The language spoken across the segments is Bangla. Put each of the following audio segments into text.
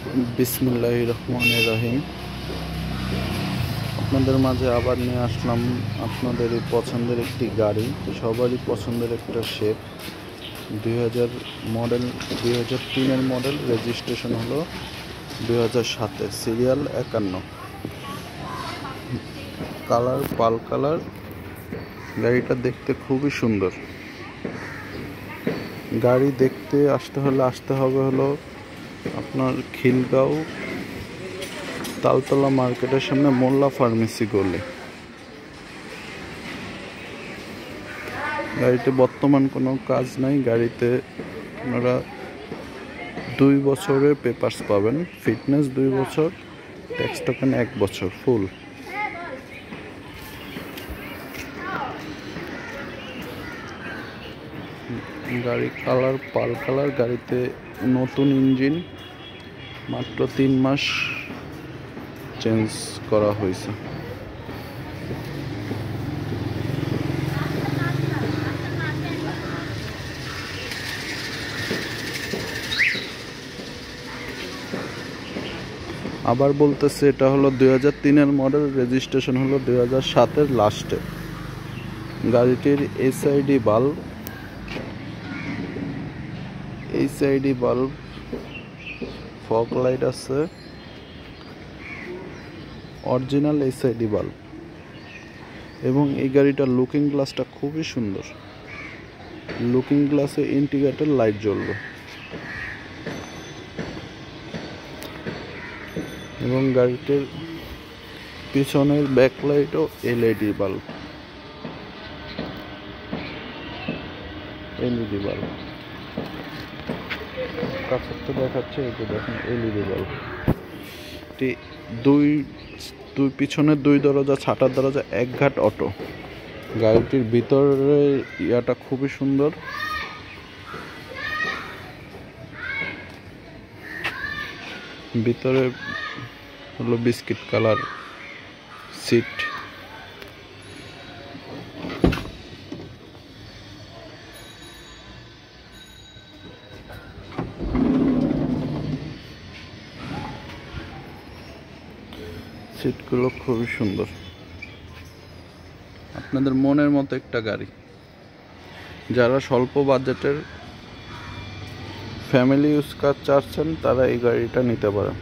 বিসমিল্লাহির রহমানির রহিম। আপনাদের মাঝে আবার নিয়ে আসলাম আপনাদেরই পছন্দের একটি গাড়ি, সবারই পছন্দের একটা শেপ। 2000 মডেল, 2003-এর মডেল, রেজিস্ট্রেশন হলো 2007, সিরিয়াল 51, কালার পাল কালার। গাড়িটা দেখতে খুবই সুন্দর। গাড়ি দেখতে আসতে হবে হলো আপনার খিলগাঁও তালতলা মার্কেটের সামনে মোল্লা ফার্মেসি গলি। গাড়িতে বর্তমান কোনো কাজ নাই। গাড়িতে আপনারা 2 বছরের পেপারস পাবেন, ফিটনেস 2 বছর, ট্যাক্স টোকেন 1 বছর ফুল। গাড়ি কালার পাল কালার। গাড়িতে নতুন ইঞ্জিন, মাত্র 3 মাস চেঞ্জ করা হয়েছে। আবার বলতেছে এটা হলো 2003-এর মডেল, রেজিস্ট্রেশন হলো 2007-এর লাস্টে। গাড়িটির এইচআইডি বাল্ব, ফগ লাইট আছে, অরিজিনাল এইচআইডি বাল্ব। এবং এই গাড়িটার লুকিং গ্লাসটা খুবই সুন্দর। লুকিং গ্লাসে ইন্ডিকেটর লাইট জ্বলবে এবং গাড়িটির পিছনের ব্যাকলাইটও এলইডি বাল্ব। কাছের তো দেখাচ্ছে, এই যে দেখেন এলইডি বাল্ব। দুই পিছনের 2 দরজা, ছাটার দরজা, 1 ঘাট অটো। গাড়িটির ভিতরের ইয়াটা খুবই সুন্দর। ভিতরে হলো বিস্কিট কালার সিট। সিটগুলো খুবই সুন্দর। আপনাদের মনের মতো একটা গাড়ি। যারা স্বল্প বাজেটের ফ্যামিলি ইউজ কার চাচ্ছেন তারা এই গাড়িটা নিতে পারেন।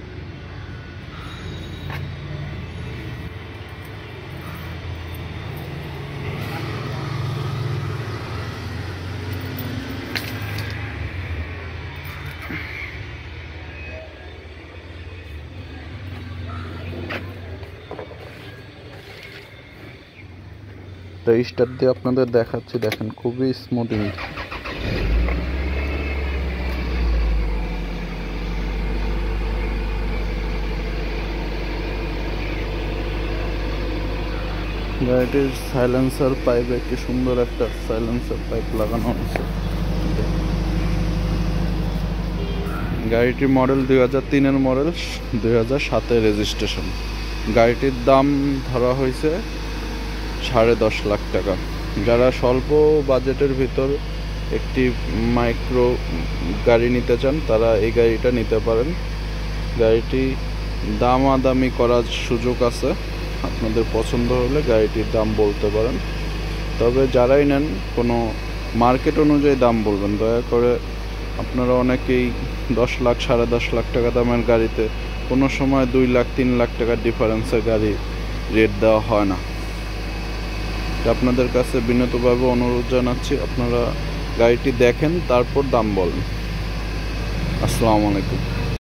তো স্টার্ট দিয়ে আপনাদের দেখাচ্ছি, দেখেন খুবই স্মুথিং। গাড়িটির সাইলেন্সার পাইপে কি সুন্দর একটা সাইলেন্সার পাইপ লাগানো হয়েছে। গাড়িটির মডেল 2003-এর মডেল, 2007-এর রেজিস্ট্রেশন। গাড়িটির দাম ধরা হয়েছে 10.5 লাখ টাকা। যারা স্বল্প বাজেটের ভিতর একটি মাইক্রো গাড়ি নিতে চান তারা এই গাড়িটা নিতে পারেন। গাড়িটি দামাদামি করার সুযোগ আছে। আপনাদের পছন্দ হলে গাড়িটির দাম বলতে পারেন। তবে যারাই নেন কোনো মার্কেট অনুযায়ী দাম বলবেন দয়া করে। আপনারা অনেকেই 10 লাখ 10.5 লাখ টাকা দামের গাড়িতে কোনো সময় 2 লাখ 3 লাখ টাকার ডিফারেন্সে গাড়ি রেট দেওয়া হয় না। আপনাদের কাছে বিনীতভাবে অনুরোধ জানাচ্ছি, আপনারা গাড়িটি দেখেন তারপর দাম বলেন। আসসালামু আলাইকুম।